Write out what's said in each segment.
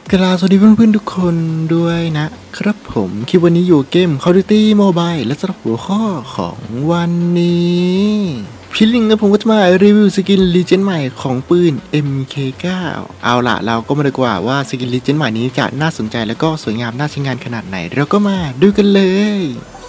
กราบสวัสดีเพื่อนๆทุกคนด้วยนะครับผมคลิปวันนี้อยู่เกม Call of Duty Mobile และสำหรับหัวข้อของวันนี้พี่ลิงกับผมก็จะมารีวิวสกินลีเจนด์ใหม่ของปืน MK9 เอาล่ะเราก็มาดูกว่าว่าสกินลีเจนด์ใหม่นี้จะน่าสนใจและก็สวยงามน่าใช้งานขนาดไหนเราก็มาดูกันเลย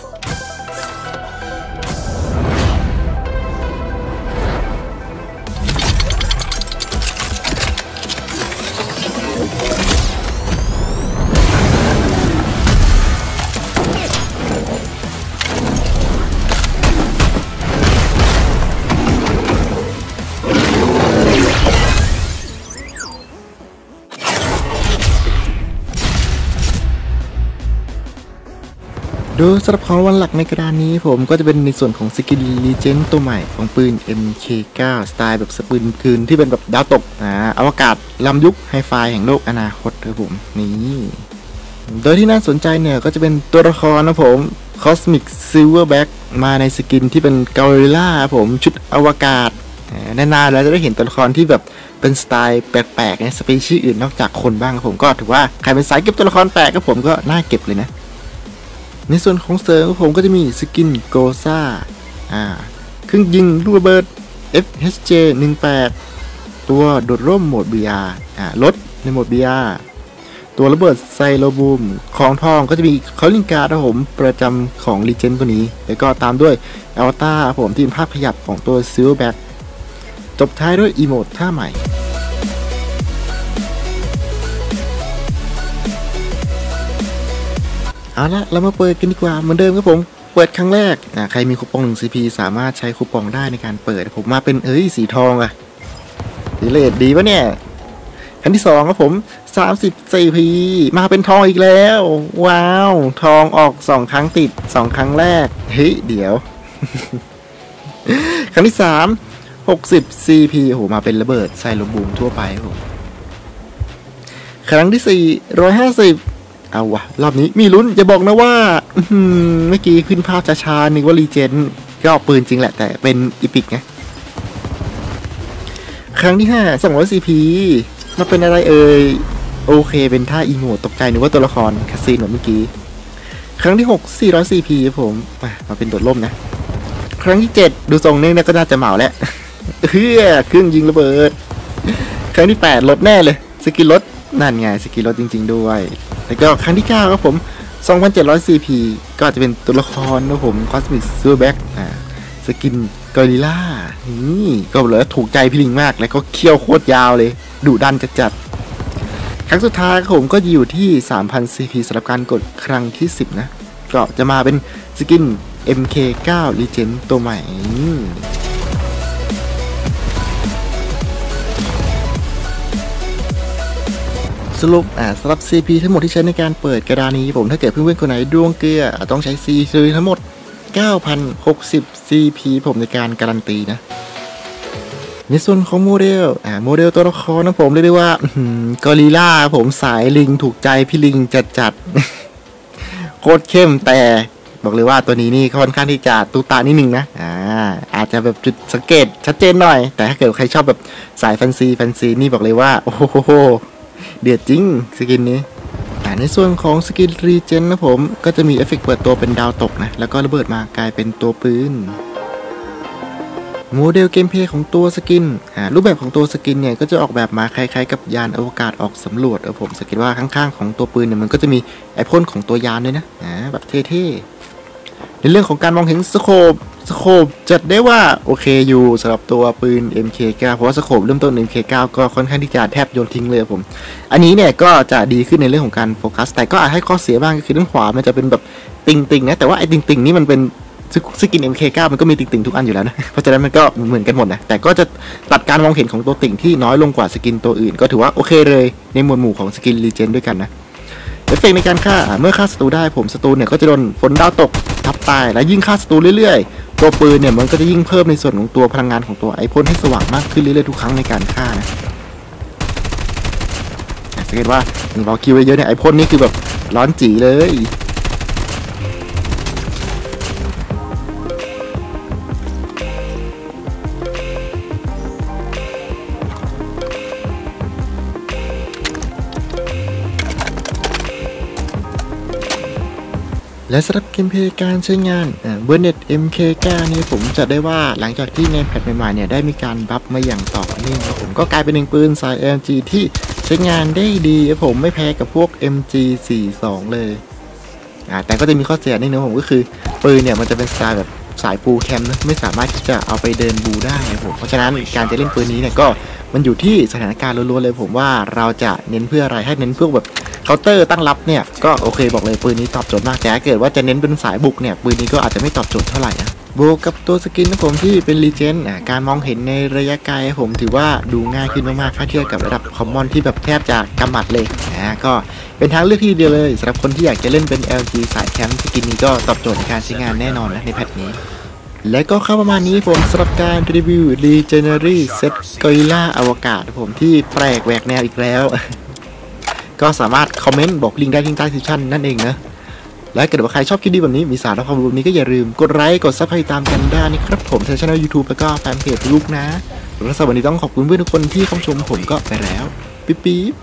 โดยสำหรับของรางวัลหลักในกระดานนี้ผมก็จะเป็นในส่วนของสกินลีเจนด์ตัวใหม่ของปืน MK9 สไตล์แบบสปืนคืนที่เป็นแบบดาวตกอวกาศล้ำยุคไฮไฟแห่งโลกอนาคตครับผมนี่โดยที่น่าสนใจเนี่ยก็จะเป็นตัวละครนะผม Cosmic Silverback มาในสกินที่เป็นกอริลล่าผมชุดอวกาศนานๆแล้วจะได้เห็นตัวละครที่แบบเป็นสไตล์แปลกๆในสปีชีส์อื่นนอกจากคนบ้างครับผมก็ถือว่าใครเป็นสายเก็บตัวละครแปลกก็ผมก็น่าเก็บเลยนะในส่วนของเสริมผมก็จะมีสกินโกซ่าเครื่องยิงลูกระเบิด FHJ 18ตัวโดดร่มโหมด BR รถในโหมด BR ตัวระเบิดไซโลบูมของทองก็จะมีคอลลิงการ์ดผมประจำของลีเจนด์ตัวนี้แล้วก็ตามด้วยอวตารผมที่เป็นภาพขยับของตัวซิลแบ็กจบท้ายด้วยอีโมดท่าใหม่เอาละเรามาเปิดกันดีกว่าเหมือนเดิมครับผมเปิดครั้งแรกใครมีคูปอง 1CP สามารถใช้คูปองได้ในการเปิดผมมาเป็นสีทองสีเลดดีปะเนี่ยครั้งที่2ครับผม30CP มาเป็นทองอีกแล้วว้าวทองออก2ครั้งติด2ครั้งแรกเดี๋ยว ครั้งที่3 60CP โหมาเป็นระเบิดไซโลบูมทั่วไปครับผมครั้งที่4 150เอาวะรอบนี้มีลุ้นอย่าบอกนะว่าเมื่อกี้ขึ้นภาพช้าๆนึกว่ารีเจนก็ปืนจริงแหละแต่เป็นอีพิกไงครั้งที่5 200CP มาเป็นอะไรโอเคเป็นท่าอีโมตตกใจนึกว่าตัวละครคาซีนเหมือนเมื่อกี้ครั้งที่6 400CP ผมมาเป็นโดดร่มนะครั้งที่7ดูทรงนี่ก็น่าจะเหมาแล้วเครื่องยิงระเบิดครั้งที่8ลดแน่เลยสกิลลดนั่นไงสกิลลดจริงๆด้วยแล้วก็ครั้งที่9ครับผม 2,700CP ก็อาจจะเป็นตัวละครนะผม Cosmic Silverback สกินกอริลล่านี่ก็เลยถูกใจพี่ลิงมากแล้วก็เคี่ยวโคตรยาวเลยดุดันจัดครั้งสุดท้ายผมก็อยู่ที่ 3,000CP สำหรับการกดครั้งที่10นะก็จะมาเป็นสกิน MK9 Legend ตัวใหม่สรุปสำหรับ CP ทั้งหมดที่ใช้ในการเปิดกระดานนี้ผมถ้าเกิดเพื่อนๆคนไหนดวงเกลือต้องใช้ CP ทั้งหมด 9,060CP ผมในการการันตีนะในส่วนของโมเดลตัวละครนะผมเรียกได้ว่ากอริลล่าผมสายลิงถูกใจพี่ลิงจัดโคตรเข้มแต่บอกเลยว่าตัวนี้นี่ค่อนข้างที่จะตุตานิดนึงนะอาจจะแบบจุดสังเกตชัดเจนหน่อยแต่ถ้าเกิดใครชอบแบบสายแฟนซีนี่บอกเลยว่าโอ้โหเดือดจริงสกินนี้ในส่วนของสกินรีเจนนะผมก็จะมีเอฟเฟกต์เปิดตัวเป็นดาวตกนะแล้วก็ระเบิดมากลายเป็นตัวปืนโมเดลเกมเพลย์ของตัวสกินรูปแบบของตัวสกินเนี่ยก็จะออกแบบมาคล้ายๆกับยานอวกาศออกสำรวจผมสังเกตว่าข้างๆของตัวปืนเนี่ยมันก็จะมีไอพ่นของตัวยานด้วยนะแบบเท่ๆในเรื่องของการมองเห็นสโคปจัดได้ว่าโอเคอยู่สำหรับตัวปืน MK9 เพราะว่าสโคปเริ่มต้น MK9 ก็ค่อนข้างที่จะแทบโยนทิ้งเลยผมอันนี้เนี่ยก็จะดีขึ้นในเรื่องของการโฟกัสแต่ก็อาจให้ข้อเสียบ้างก็คือด้านขวามันจะเป็นแบบติ่งนะแต่ว่าไอ้ติ่งนี่มันเป็นสกิน MK9 มันก็มีติ่งทุกอันอยู่แล้วนะเพราะฉะนั้นมันก็เหมือนกันหมดนะแต่ก็จะตัดการมองเห็นของตัวติ่งที่น้อยลงกว่าสกินตัวอื่นก็ถือว่าโอเคเลยในหมวดหมู่ของสกินรีเจนด้วยกันนะเอฟเฟกต์ในการฆ่าเมื่อฆ่าศัตรูได้ผมศัตรูเนี่ยก็จะโดนฝนดาวตกทับตายและยิ่งฆ่าศัตรูเรื่อยๆตัวปืนเนี่ยมันก็จะยิ่งเพิ่มในส่วนของตัวพลังงานของตัวไอพ่นให้สว่างมากขึ้นเรื่อยๆทุกครั้งในการฆ่านะสังเกตว่าเราคิวเยอะเนี่ยไอพ่นนี่คือแบบร้อนจีเลยและสำหรับเกมเพลย์การใช้งานเบอร์เน็ต MK9 นี่ผมจะได้ว่าหลังจากที่ในแพทใหม่ๆเนี่ยได้มีการบัฟมาอย่างต่อเนื่องครับผมก็กลายเป็นหนึ่งปืนสาย LG ที่ใช้งานได้ดีครับผมไม่แพ้กับพวก MG42 เลยแต่ก็จะมีข้อเสียนิดนึงผมก็คือปืนเนี่ยมันจะเป็นสไตล์แบบสายฟูลแคมนะไม่สามารถที่จะเอาไปเดินบูได้ครับผมเพราะฉะนั้นการจะเล่นปืนนี้เนี่ยก็มันอยู่ที่สถานการณ์ล้วนๆเลยผมว่าเราจะเน้นเพื่ออะไรให้เน้นเพื่อแบบเคาน์เตอร์ตั้งรับเนี่ยก็โอเคบอกเลยปืนนี้ตอบโจทย์มากแต่ถ้าเกิดว่าจะเน้นเป็นสายบุกเนี่ยปืนนี้ก็อาจจะไม่ตอบโจทย์เท่าไหร่นะบวกกับตัวสกินของผมที่เป็นรีเจนการมองเห็นในระยะไกลผมถือว่าดูง่ายขึ้นมากๆถ้าเทียบกับระดับคอมมอนที่แบบแทบจะกำหมัดเลยก็เป็นทางเลือกที่ดีเลยสำหรับคนที่อยากจะเล่นเป็น LG สายแคมป์สกินนี้ก็ตอบโจทย์ในการใช้งานแน่นอนนะในแพทนี้และก็เข้าประมาณนี้ผมสำหรับการรีวิว Legendary Set Gorilla อวกาศผมที่แปลกแหวกแนวอีกแล้วก็สามารถคอมเมนต์บอกลิงก์ได้ที่ใต้ดิสคริปชั่นนั่นเองนะและถ้าเกิดว่าใครชอบคลิปดีแบบนี้มีสาระความรู้แบบนี้ก็อย่าลืมกดไลค์กดซับสไครต์ตามกันได้นะครับผมทางช่อง YouTube แล้วก็แฟนเพจลูกนะและสวัสดีต้องขอบคุณเพื่อนทุกคนที่เข้าชมผมก็ไปแล้วปิ๊บ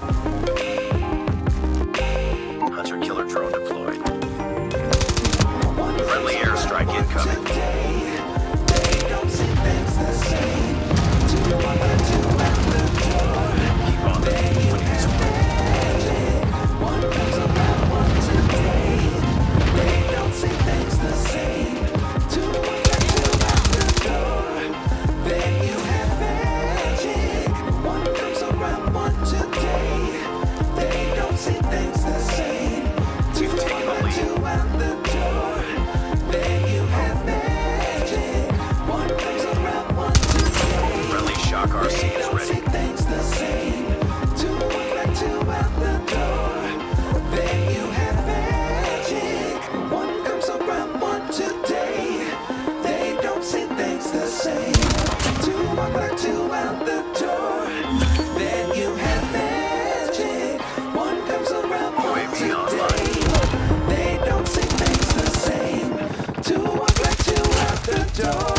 To walk right to out the door.